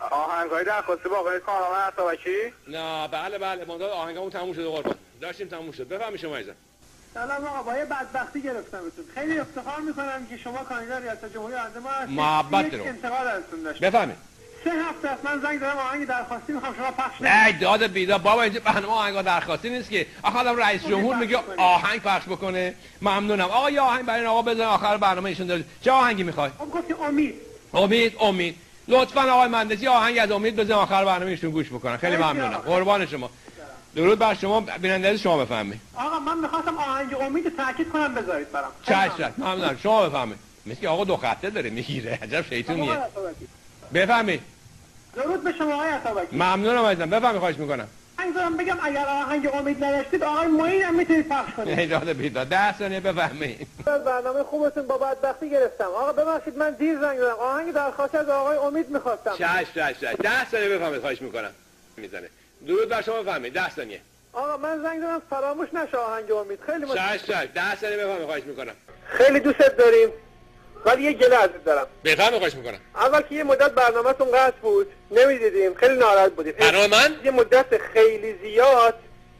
آهنگای درخواستی با آقای کارآمد عطابکی؟ نه بله مدت آهنگامون تموم شده قربان. داشتیم تموم شد. بفهمید شما عزیزم. سلام آقا، با یه بدبختی گرفتمتون. خیلی افتخار میکنم که شما کاندیدای ریاست جمهوری آینده ما هستید. محبت رو. انتقاد ازتون داشتم. بفهمید. 3 هفته است من زنگ دارم آهنگ درخواستی میخوام شما پخش نه داد بیداد بابا، اینجا برنامه آهنگ درخواستی نیست که. آخه رئیس جمهور میگه آهنگ پخش بکنه. ممنونم. آقا یه آهنگ برای این آقا بزن آخر برنامه ایشون داره. چه آهنگی میخوای؟ گفتی امید. امید. لطفاً آقای مهندسی آهنگ از امید بزن آخر برنامه ایشون گوش بکنن. خیلی ممنونم. قربان شما. درود بر شما. بیننده شما بفهمید. آقا من میخواستم آهنگ امید تاکید کنم بذارید برام. چشم. ممنونم. شما بفهمید. مثل آقا دو خطه داره میگیره. عجب شیطونیه. بفهمید. درود به شما آقای عطابکی. ممنونم عزیزم. بفهمید خواهش میکنم. دارم بگم اگر آهنگ امید نداشتید آقای معین هم میتونید پخش کنید. ایجاد بیداد 10 ثانیه بفهمید. برنامه خوبتون با بدبختی گرفتم. آقا ببخشید من دیر زنگ زدم. آهنگ درخواست از آقای امید میخواستم. 10 ثانیه بفهمید خواهش میکنم. میزنه. درود بر شما بفهمید. 10 ثانیه. آقا من زنگ زدم فراموش نشه آهنگ امید. خیلی متشکرم. 10 ثانیه بفهمید خواهش میکنم. خیلی دوستت داریم. ولی یه گله ازت دارم. بفهمید خواهش میکنم. اول که یه مدت برنامه‌تون قطع بود، نمیدیدیم، خیلی ناراحت بودیم. برای من یه مدت خیلی زیاد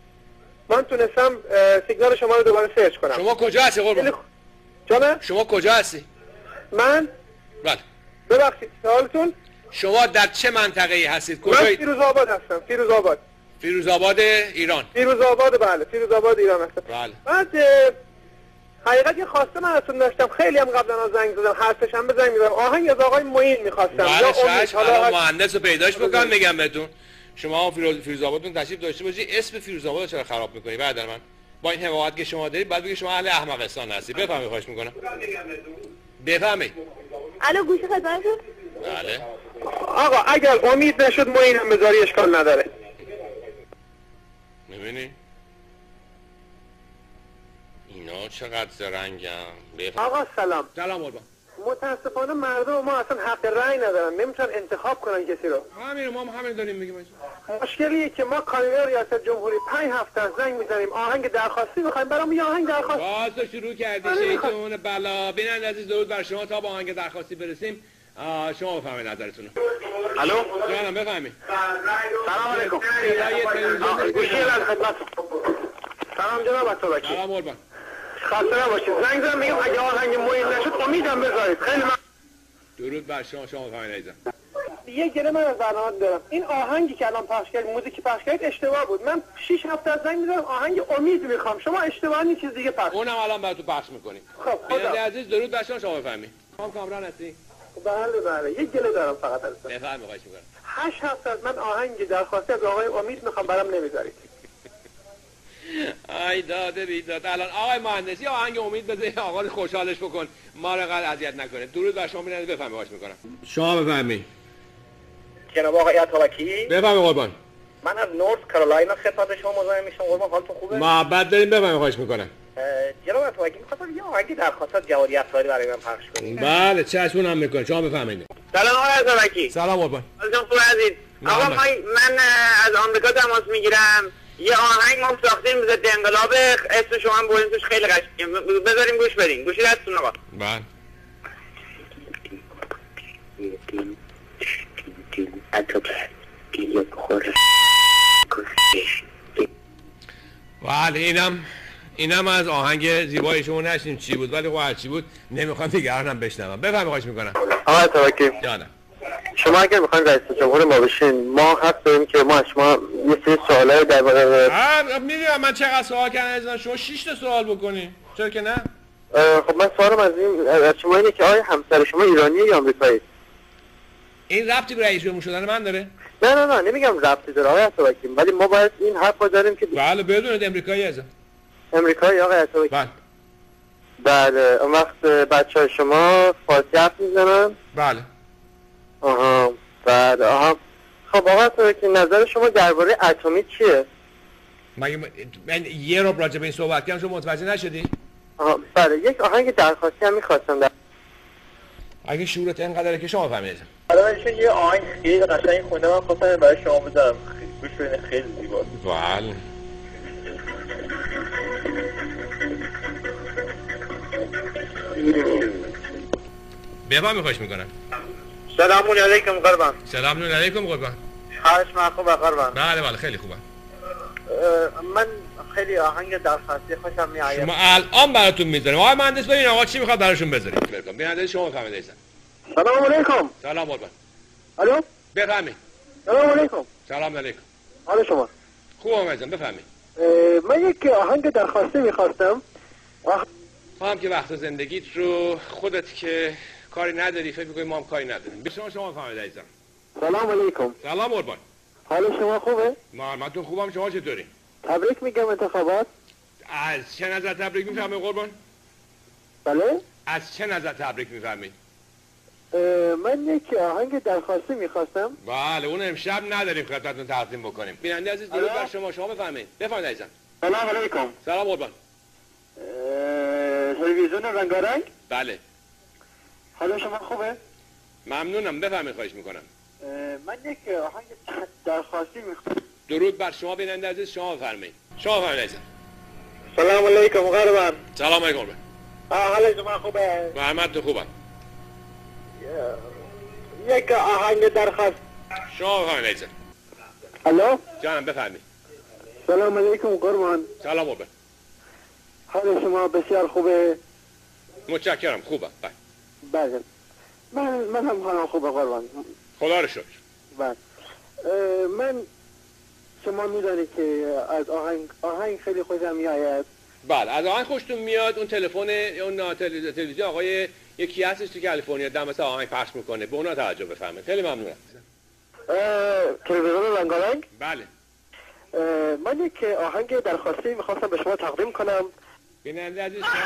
من تونستم سیگنال شما رو دوباره سرچ کنم. شما کجا هستی قربان؟ جانم؟ شما کجا هستی؟ من؟ بله. ببخشید سوالتون؟ شما در چه منطقه‌ای هستید؟ کجایی؟ من فیروزآباد هستم. فیروزآباد ایران. فیروزآباد بله، فیروزآباد ایران هستم. بله. بعد حقیقت یه خواسته من ازتون داشتم، خیلی هم قبلا زنگ زدم، هر سه شنبه زنگ می‌زدم. آهنگ از آقای معین می‌خواستم. بله حالا مهندس رو پیداش بکنم میگم بهتون. شما فیروزآبادتون تشریف داشته باشید، اسم فیروزآباد چرا خراب می‌کنی برادر من؟ با این حماقت که شما دارید بعد بگید شما اهل احمقستان هستید. بفهمید خواهش می‌کنم. بفهمید. الو گوش خدمتتون. بله. آقا اگر امید نشد معین هم بذاری اشکال نداره. می‌بینی؟ اینا چقدر زرنگم. آقا سلام. سلام قربان. متاسفانه مردم ما اصلا حق رأی ندارن، نمیتونن انتخاب کنن کسی رو. همین ما همین داریم میگیم. مشکلیه که ما کاندیدای ریاست جمهوری 5 هفته زنگ میزنیم آهنگ درخواستی میخوایم، برام یه آهنگ درخواستی. باز شروع کردی شیطون بلا. ببینید عزیز درود بر شما. تا با آهنگ درخواستی برسیم شما بفهمید نظرتون. الو جانم بفهمید. سلام علیکم. گوشی از خدمتتون. سلام جناب عطابکی. سلام قربان. خسته نباشید. زنگ زدم میگم اگه آهنگ معین نشد امیدم بذارید. خیلی درود بر شما بفهمید عزیزم. یه گله من از برنامه دارم. این آهنگی که الان پخش کردید، موزیکی پخش کردید اشتباه بود. من 6 هفته از زنگ می‌زدم آهنگ امید میخوام. شما اشتباه یه چیز دیگه پخش. اونم الان براتون پخش می‌کنیم. خب خدا عزیز درود بر شما بفهمید. خانم کامران هستی؟ بله یه گله دارم فقط ازتون. بفرمایید خواهش می‌کنم. 8 هفته از من آهنگ درخواستی از آقای امید میخوام، برام نمیذارید. ای داده بیداد. الان آقای مهندسی آهنگ امید بده آقا خوشحالش بکن، ما رو قد اذیت نکنه. درود بر شما ببینید بفهمید خواهش می‌کنم. شما بفهمید. جناب آقای عطابکی. بفهمید قربان. من از نورث کارولاینا خدمت شما مزاحم میشم. قربان حالتون خوبه؟ محبت داریم بفهمید خواهش می‌کنم. جناب عطابکی می‌خواستم یه آهنگ درخواست از جواری افشاری برای من پخش کنید. بله چشمون هم می‌کنه. شما بفهمید. سلام آقای عطابکی. سلام قربان. حالتون خوبه عزیز؟ آقا من از آمریکا تماس میگیرم. یه آهنگ ما ساختیم ضد انقلاب، اسم شما هم بردیم توش، خیلی قشنگه. بذاریم گوش بدین. گوشی دستتون آقا. بله. بله اینم از آهنگ زیبای شما نشنیم چی بود، ولی هر چی بود نمیخوام دیگرانم بشنوم. بفهمید خواهش میکنم. آقا عطابکی جانم. شما اگر میخواین رئیس جمهور ما بشین، ما حق داریم که ما از شما یه سری سوالای درباره میدونم من چقدر سوال کردم، شما 6 تا سوال بکنین. چرا که نه؟ خب من سوالم از شما اینه که آیا همسر شما ایرانیه یا آمریکایی؟ این ربطی به رئیس جمهور شدن من داره؟ نه نمیگم ربطی داره آقای عطابکی، ولی ما باید این حق رو داریم که بله بدونید امریکایی هستم. امریکایی آقای عطابکی؟ بله. اون وقت بچه‌های شما فارسی حرف میزنن؟ بله. بله. خب آقای عطابکی نظر شما درباره اتمی چیه؟ من یه رو راجع به این صحبت کردم، شما متوجه نشدی؟ بله یک آهنگ درخواستی هم می‌خواستم. اگه شعورت اینقدره که شما فهمیدید. الان یه آهنگ خیلی قشنگ خونده، من خواستم برای شما بذارم. گوش بدین خیلی زیباست. بله. بفهمید خواهش میکنم. سلام علیکم قربان. سلام علیکم قربان. حالش خوبه قربان؟ بله خیلی خوبه. من خیلی آهنگ درخواستی خوشم میاد. شما الان براتون میذاریم. آقای مهندس ببین آقا چی میخواد براشون بذاریم. بگم ببینید شما بفهمید ایسا. سلام علیکم. سلام قربان. الو بفهمید. سلام علیکم. سلام علیکم. حال شما؟ خوبم عزیزم بفهمید. من یک آهنگ درخواستی میخواستم. خواهم که وقت زندگیت رو خودت که کاری نداری فکر می‌کنی ما هم کاری نداریم. شما بفهمید عزیزم. سلام علیکم. سلام قربان. حال شما خوبه؟ محمدتون خوبم شما چطوری؟ تبریک میگم انتخابات. از چه نظر تبریک میفهمید قربان؟ بله؟ از چه نظر تبریک میفهمید؟ من یک آهنگ درخواستی میخواستم. بله اون امشب نداریم خدمتتون تقدیم بکنیم. بیننده عزیز درود بر شما بفهمید. بفرمایید عزیزم. سلام علیکم. سلام قربان. تلویزیون رنگارنگ؟ بله. حال شما خوبه؟ ممنونم بفرمایید خواهش میکنم. من یک آهنگ درخواستی میخواستم. درود بر شما بیننده عزیز شما بفرمایید. شما بفرمایید عزیزم. سلام علیکم قربان. سلام علیکم قربان. حال شما خوبه؟ محمد خوبم. یک آهنگ درخواست. شما بفرمایید عزیزم. الو؟ جانم بفرمایید. سلام علیکم قربان. سلام قربان. حال شما بسیار خوبه؟ متشکرم خوبم. بله. من هم حالم خوبه قربان. خدا رو شکر. بله. من شما میدونید که از آهنگ خیلی خوشم میآید. بله از آهنگ خوشتون میاد. اون تلفن اون تلویزیون آقای یکی هستش تو کالیفرنیا دم مثلا آهنگ پخش میکنه به اونا توجه بفرمایید. خیلی ممنونم. تلویزیون رنگارنگ؟ بله. من یک آهنگ درخواستی میخواستم به شما تقدیم کنم. بیننده عزیز شما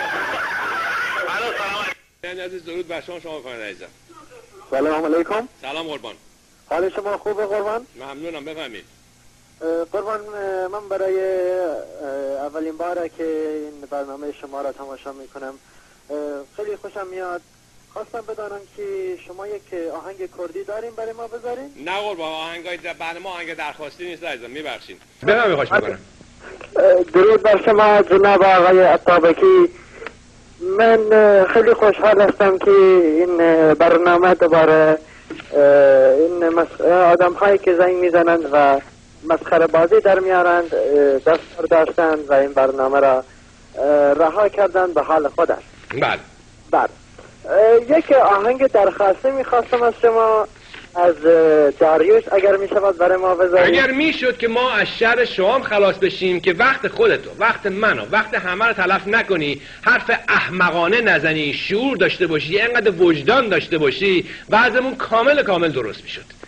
بیننده عزیز درود بر شما بفرمایید عزیزم. سلام علیکم. سلام قربان. حال شما خوبه قربان؟ ممنونم بفرمایید. قربان من برای اولین باره که این برنامه شما را تماشا میکنم خیلی خوشم میاد. خواستم بدانم که شما یک آهنگ کردی دارین برای ما بذارین؟ نه قربان آهنگای برنامه آهنگ درخواستی نیست عزیزم میبخشید. بفرمایید خواهش میکنم. درود بر شما جناب آقای عطابکی. من خیلی خوشحال هستم که این برنامه دوباره این آدم هایی که زنگ میزنند و مسخره بازی در میارند دستور داشتند و این برنامه را رها کردند به حال خودش. بله. بله. یک آهنگ درخواستی میخواستم از شما از داریوش اگر میشود برای ما بذارید. اگر میشد که ما از شر شما خلاص بشیم که وقت خودتو وقت منو وقت همه رو تلف نکنی حرف احمقانه نزنی شعور داشته باشی اینقدر وجدان داشته باشی وضعمون کامل درست میشد.